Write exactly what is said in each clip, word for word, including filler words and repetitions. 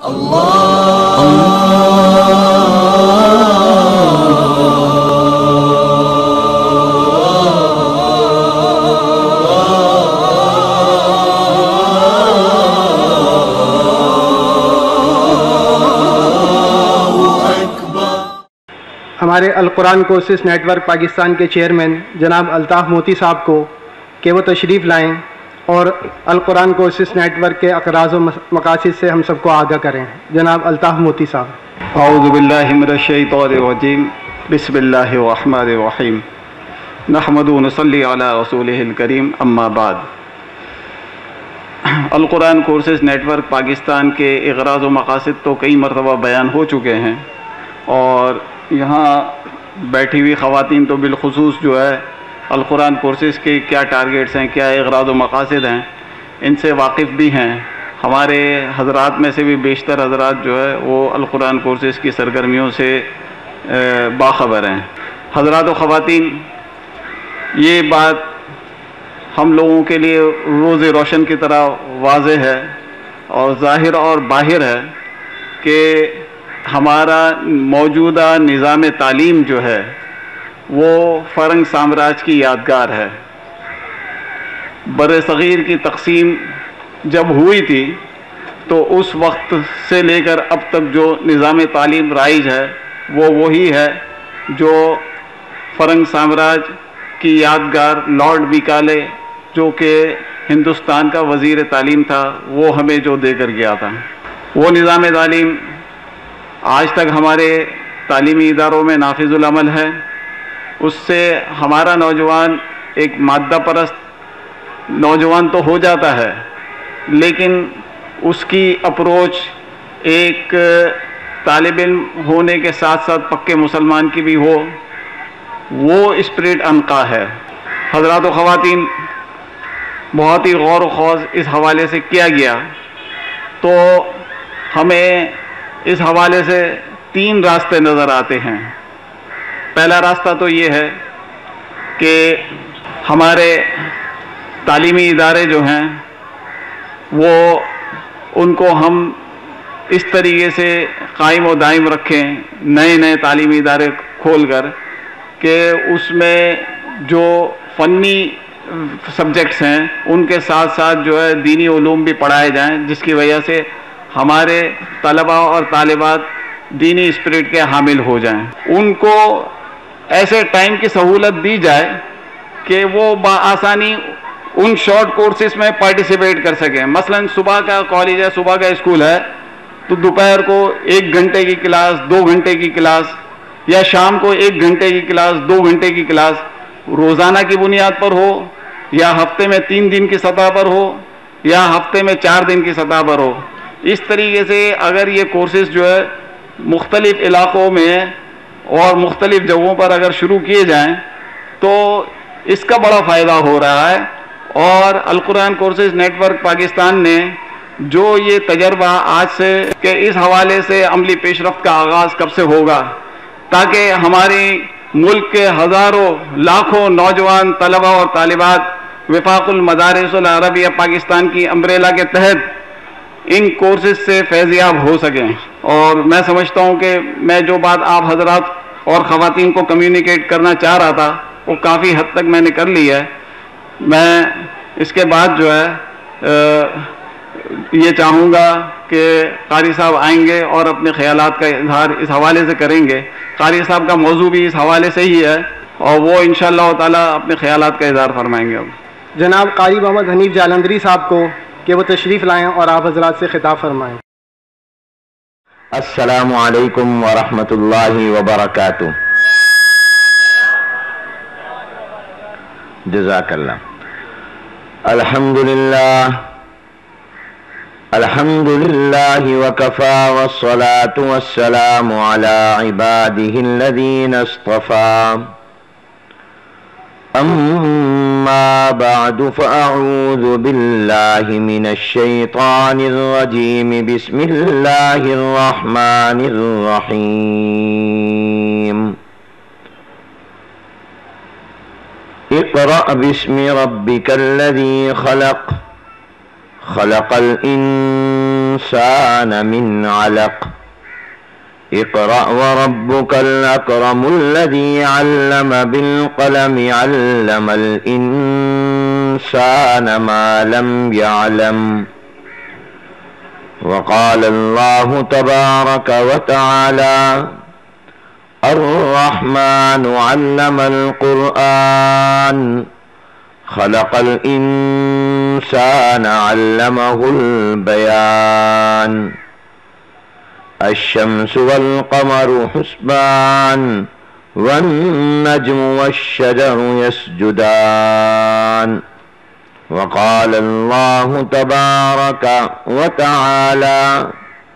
ہمارے القرآن courses net work Pakistan کے چیئرمین جناب الطاف موتی صاحب کو کہ وہ تشریف لائیں اور القرآن کورسز نیٹ ورک کے اغراض و مقاصد سے ہم سب کو آگاہ کریں. جناب الطاف موتی صاحب. اعوذ باللہ من الشیطان الرجیم. بسم اللہ الرحمن الرحیم. نحمد و نصلی علی رسولہ الکریم. اما بعد. القرآن کورسز نیٹ ورک پاکستان کے اغراض و مقاصد تو کئی مرتبہ بیان ہو چکے ہیں، اور یہاں بیٹھی ہوئی خواتین تو بالخصوص جو ہے القرآن کورسز کے کیا ٹارگیٹس ہیں، کیا اغراض و مقاصد ہیں، ان سے واقف بھی ہیں. ہمارے حضرات میں سے بھی بیشتر حضرات جو ہے وہ القرآن کورسز کی سرگرمیوں سے باخبر ہیں. حضرات و خواتین، یہ بات ہم لوگوں کے لیے روز روشن کی طرح واضح ہے اور ظاہر اور باہر ہے کہ ہمارا موجودہ نظام تعلیم جو ہے وہ فرنگ سامراج کی یادگار ہے. بر صغیر کی تقسیم جب ہوئی تھی تو اس وقت سے لے کر اب تک جو نظام تعلیم رائج ہے وہ وہی ہے جو فرنگ سامراج کی یادگار لارڈ میکالے جو کہ ہندوستان کا وزیر تعلیم تھا وہ ہمیں جو دے کر گیا تھا. وہ نظام تعلیم آج تک ہمارے تعلیمی اداروں میں نافذ العمل ہے. اس سے ہمارا نوجوان ایک مادہ پرست نوجوان تو ہو جاتا ہے، لیکن اس کی اپروچ ایک طالب علم ہونے کے ساتھ ساتھ پکے مسلمان کی بھی ہو، وہ اسپرٹ انقا ہے. حضرات و خواتین، بہت ہی غور و خوض اس حوالے سے کیا گیا تو ہمیں اس حوالے سے تین راستے نظر آتے ہیں. پہلا راستہ تو یہ ہے کہ ہمارے تعلیمی ادارے جو ہیں وہ ان کو ہم اس طریقے سے قائم و دائم رکھیں، نئے نئے تعلیمی ادارے کھول کر، کہ اس میں جو فنی سبجیکٹس ہیں ان کے ساتھ ساتھ جو ہے دینی علوم بھی پڑھائے جائیں، جس کی وجہ سے ہمارے طلباء اور طالبات دینی اسپرٹ کے حامل ہو جائیں. ان کو ایسے ٹائم کی سہولت دی جائے کہ وہ بآسانی ان شارٹ کورسز میں پارٹیسپیٹ کر سکیں. مثلا صبح کا کالج ہے، صبح کا اسکول ہے، تو دوپہر کو ایک گھنٹے کی کلاس، دو گھنٹے کی کلاس، یا شام کو ایک گھنٹے کی کلاس، دو گھنٹے کی کلاس روزانہ کی بنیاد پر ہو، یا ہفتے میں تین دن کی سطح پر ہو، یا ہفتے میں چار دن کی سطح پر ہو. اس طریقے سے اگر یہ کورسز جو ہے مختلف علاقوں میں اور مختلف جگہوں پر اگر شروع کیے جائیں تو اس کا بڑا فائدہ ہو رہا ہے. اور القرآن کورسز نیٹ ورک پاکستان نے جو یہ تجربہ آج سے کہ اس حوالے سے عملی پیش رفت کا آغاز کب سے ہوگا، تاکہ ہماری ملک کے ہزاروں لاکھوں نوجوان طلباء اور طالبات وفاقل مدارس العربیہ پاکستان کی امبریلا کے تحت ان کورسز سے فیضیاب ہو سکیں. اور میں سمجھتا ہوں کہ میں جو بات آپ حضرات اور خواتین کو کمیونیکیٹ کرنا چاہ رہا تھا وہ کافی حد تک میں نے کر لی ہے. میں اس کے بعد جو ہے یہ چاہوں گا کہ قاری صاحب آئیں گے اور اپنے خیالات کا اظہار اس حوالے سے کریں گے. قاری صاحب کا موضوع بھی اس حوالے سے ہی ہے اور وہ انشاءاللہ تعالی اپنے خیالات کا اظہار فرمائیں گے. اب جناب قاری محمد حنیف جالندھری صاحب کو کہ وہ تشریف لائیں اور آپ حضرات سے خطاب فرمائیں. السلام علیکم ورحمۃ اللہ وبرکاتہ. جزاک اللہ. الحمد للہ الحمد للہ وکفا والصلاة والسلام علی عباده الذین اصطفى. اما بعد فاعوذ باللہ من الشیطان الرجیم. بسم اللہ الرحمن الرحیم. اقرأ باسم ربک الذی خلق خلق الانسان الإنسان من علق اقرأ وربك الأكرم الذي علم بالقلم علم الإنسان ما لم يعلم. وقال الله تبارك وتعالى الرحمن علم القرآن خلق الإنسان علمه البيان. الشمس والقمر حسبان والنجم والشجر يسجدان. وقال الله تبارك وتعالى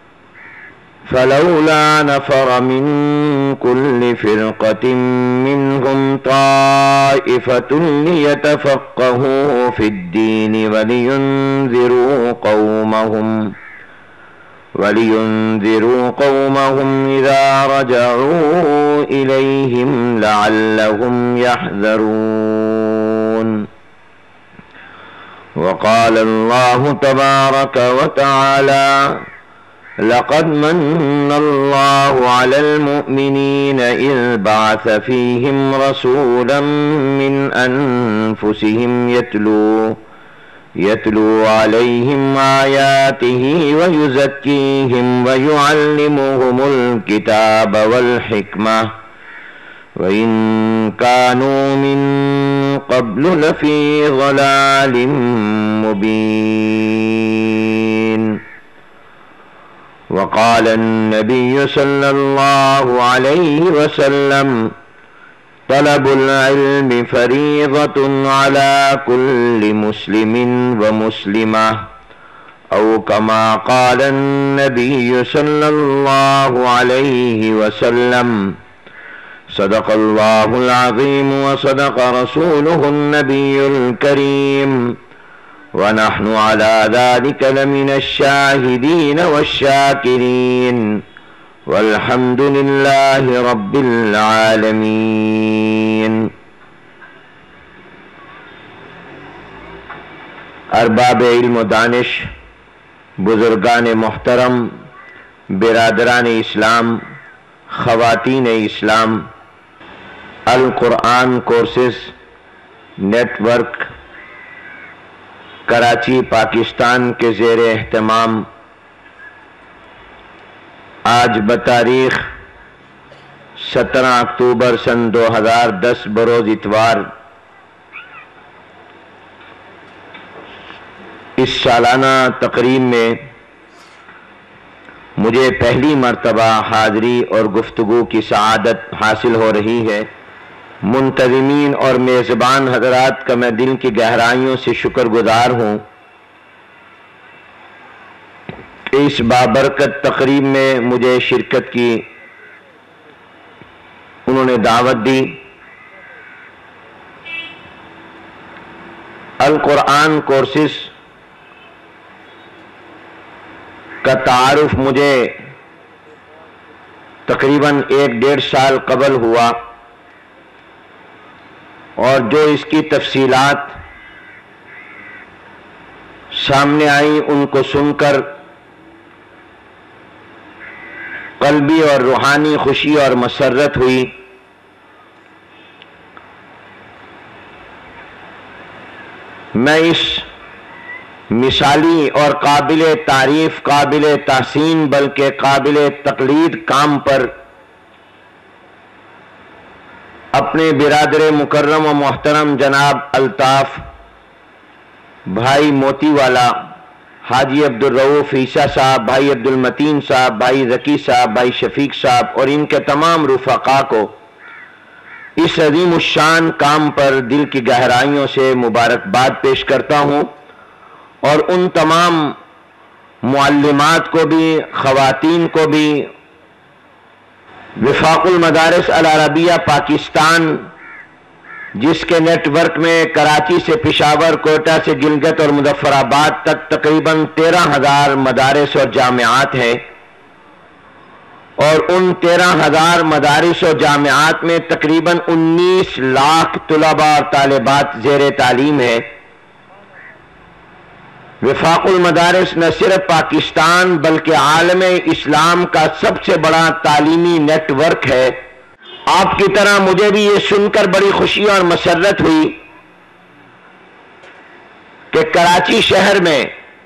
فلولا نفر من كل فرقة منهم طائفة ليتفقهوا في الدين ولينذروا قومهم ولينذروا قومهم إذا رجعوا إليهم لعلهم يحذرون. وقال الله تبارك وتعالى لقد من الله على المؤمنين إذ بعث فيهم رسولا من أنفسهم يتلو يتلو عليهم آياته ويزكيهم ويعلمهم الكتاب والحكمة وإن كانوا من قبل لفي ضلال مبين. وقال النبي صلى الله عليه وسلم طلب العلم فريضة على كل مسلم ومسلمة أو كما قال النبي صلى الله عليه وسلم. صدق الله العظيم وصدق رسوله النبي الكريم ونحن على ذلك لمن الشاهدين والشاكرين والحمد لله رب العالمين. ارباب علم و دانش، بزرگان محترم، برادران اسلام، خواتین اسلام، القرآن courses network Karachi Pakistan کے زیر اہتمام آج بتاریخ سترہ اکتوبر سن دو ہزار دس بروز اتوار اس سالانہ تقریب میں مجھے پہلی مرتبہ حاضری اور گفتگو کی سعادت حاصل ہو رہی ہے. منتظمین اور میزبان حضرات کا میں دل کی گہرائیوں سے شکر گزار ہوں کہ اس بابرکت تقریب میں مجھے شرکت کی انہوں نے دعوت دی. القرآن کورسز کا تعارف مجھے تقریباً ایک ڈیڑھ سال قبل ہوا اور جو اس کی تفصیلات سامنے آئی ان کو سن کر قلبی اور روحانی خوشی اور مسرت ہوئی. میں اس مثالی اور قابل تعریف، قابل تحسین بلکہ قابل تقلید کام پر اپنے برادر مکرم و محترم جناب الطاف بھائی موتیوالا، حاجی عبدالرؤوف عیسیٰ صاحب، بھائی عبدالمتین صاحب، بھائی ذکی صاحب، بھائی شفیق صاحب اور ان کے تمام رفقا کو اس عظیم الشان کام پر دل کی گہرائیوں سے مبارکباد پیش کرتا ہوں اور ان تمام معلمات کو بھی، خواتین کو بھی، وفاقل مدارس العربیہ پاکستان جس کے نیٹ ورک میں کراچی سے پشاور، کوئٹہ سے گلگت اور مظفر آباد تک تقریباً تیرہ ہزار مدارس اور جامعات ہیں اور ان تیرہ ہزار مدارس و جامعات میں تقریباً انیس لاکھ طلباء اور طالبات زیر تعلیم ہے. وفاق المدارس نہ صرف پاکستان بلکہ عالم اسلام کا سب سے بڑا تعلیمی نیٹ ورک ہے۔ آپ کی طرح مجھے بھی یہ سن کر بڑی خوشی اور مسرت ہوئی کہ کراچی شہر میں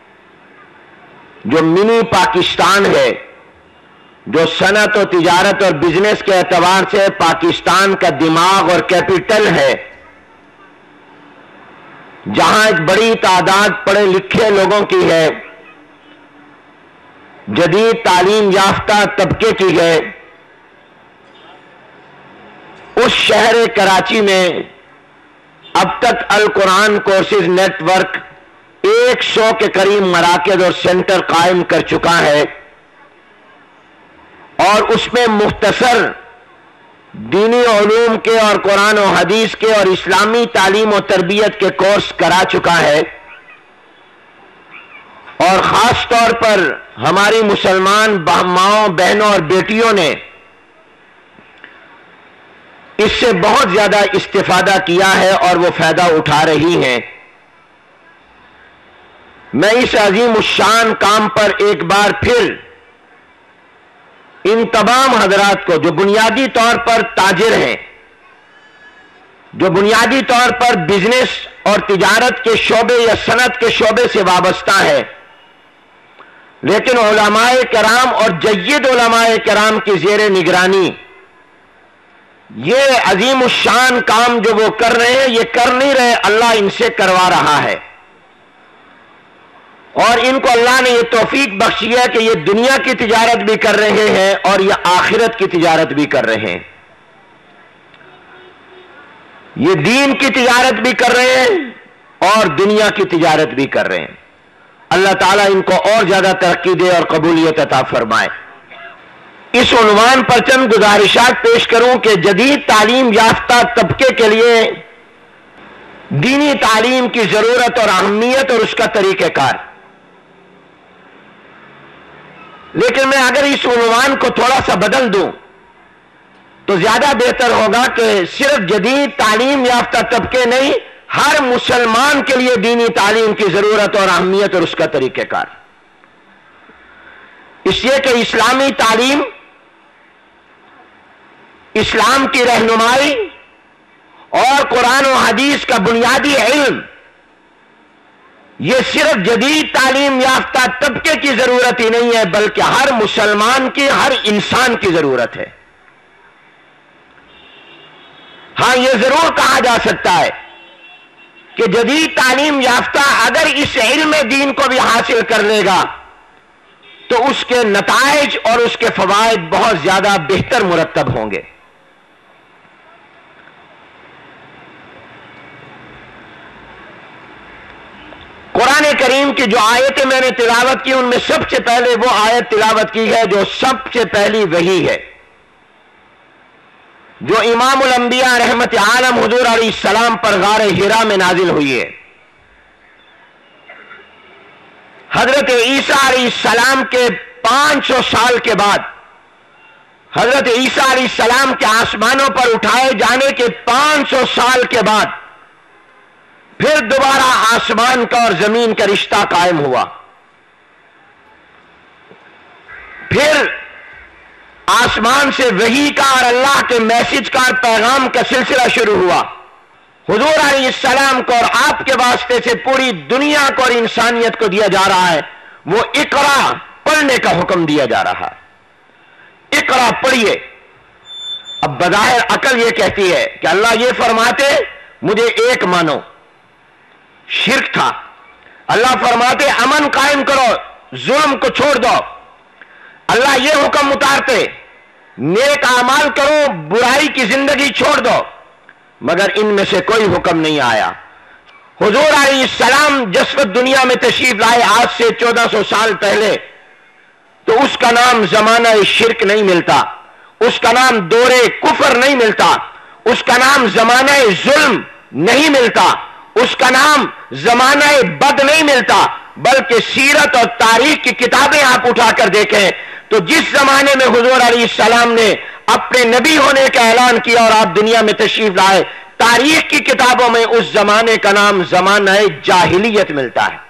جو منی پاکستان ہے، جو صنعت و تجارت اور بزنس کے اعتبار سے پاکستان کا دماغ اور کیپٹل ہے، جہاں ایک بڑی تعداد پڑھے لکھے لوگوں کی ہے، جدید تعلیم یافتہ طبقے کی ہے، اس شہر کراچی میں اب تک القرآن کورسز نیٹ ورک ایک سو کے قریب مراکز اور سینٹر قائم کر چکا ہے، اور اس میں مختصر دینی علوم کے اور قرآن و حدیث کے اور اسلامی تعلیم و تربیت کے کورس کرا چکا ہے۔ اور خاص طور پر ہماری مسلمان ماؤں بہنوں اور بیٹیوں نے اس سے بہت زیادہ استفادہ کیا ہے اور وہ فائدہ اٹھا رہی ہیں۔ میں اس عظیم الشان کام پر ایک بار پھر ان تمام حضرات کو جو بنیادی طور پر تاجر ہیں، جو بنیادی طور پر بزنس اور تجارت کے شعبے یا صنعت کے شعبے سے وابستہ ہے، لیکن علماء کرام اور جید علماء کرام کی زیر نگرانی یہ عظیم الشان کام جو وہ کر رہے ہیں، یہ کر نہیں رہے، اللہ ان سے کروا رہا ہے، اور ان کو اللہ نے یہ توفیق بخشی ہے کہ یہ دنیا کی تجارت بھی کر رہے ہیں اور یہ آخرت کی تجارت بھی کر رہے ہیں، یہ دین کی تجارت بھی کر رہے ہیں اور دنیا کی تجارت بھی کر رہے ہیں۔ اللہ تعالیٰ ان کو اور زیادہ ترقی دے اور قبولیت عطا فرمائے۔ اس عنوان پر چند گزارشات پیش کروں کہ جدید تعلیم یافتہ طبقے کے لیے دینی تعلیم کی ضرورت اور اہمیت اور اس کا طریقہ کار۔ لیکن میں اگر اس عنوان کو تھوڑا سا بدل دوں تو زیادہ بہتر ہوگا کہ صرف جدید تعلیم یافتہ طبقے نہیں، ہر مسلمان کے لیے دینی تعلیم کی ضرورت اور اہمیت اور اس کا طریقہ کار، اس لیے کہ اسلامی تعلیم، اسلام کی رہنمائی اور قرآن و حدیث کا بنیادی علم یہ صرف جدید تعلیم یافتہ طبقے کی ضرورت ہی نہیں ہے بلکہ ہر مسلمان کی، ہر انسان کی ضرورت ہے۔ ہاں یہ ضرور کہا جا سکتا ہے کہ جدید تعلیم یافتہ اگر اس علم دین کو بھی حاصل کر لے گا تو اس کے نتائج اور اس کے فوائد بہت زیادہ بہتر مرتب ہوں گے۔ قرآن کریم کی جو آیتیں میں نے تلاوت کی ان میں سب سے پہلے وہ آیت تلاوت کی ہے جو سب سے پہلی وحی ہے، جو امام الانبیاء رحمت عالم حضور علیہ السلام پر غار حرا میں نازل ہوئی ہے۔ حضرت عیسیٰ علیہ السلام کے پانچ سو سال کے بعد، حضرت عیسیٰ علیہ السلام کے آسمانوں پر اٹھائے جانے کے پانچ سو سال کے بعد پھر دوبارہ آسمان کا اور زمین کا رشتہ قائم ہوا، پھر آسمان سے وحی کا اور اللہ کے میسج کا اور پیغام کا سلسلہ شروع ہوا۔ حضور علیہ السلام کو اور آپ کے واسطے سے پوری دنیا کو اور انسانیت کو دیا جا رہا ہے وہ اقرا، پڑھنے کا حکم دیا جا رہا ہے، اقرا پڑھیے۔ اب بظاہر عقل یہ کہتی ہے کہ اللہ یہ فرماتے مجھے ایک مانو، شرک تھا۔ اللہ فرماتے امن قائم کرو، ظلم کو چھوڑ دو۔ اللہ یہ حکم اتارتے نیک اعمال کرو، برائی کی زندگی چھوڑ دو، مگر ان میں سے کوئی حکم نہیں آیا۔ حضور علیہ السلام جس وقت دنیا میں تشریف لائے آج سے چودہ سو سال پہلے، تو اس کا نام زمانہ شرک نہیں ملتا، اس کا نام دور کفر نہیں ملتا، اس کا نام زمانہ ظلم نہیں ملتا، اس کا نام زمانہ بد نہیں ملتا، بلکہ سیرت اور تاریخ کی کتابیں آپ اٹھا کر دیکھیں تو جس زمانے میں حضور علیہ السلام نے اپنے نبی ہونے کا اعلان کیا اور آپ دنیا میں تشریف لائے، تاریخ کی کتابوں میں اس زمانے کا نام زمانہ جاہلیت ملتا ہے۔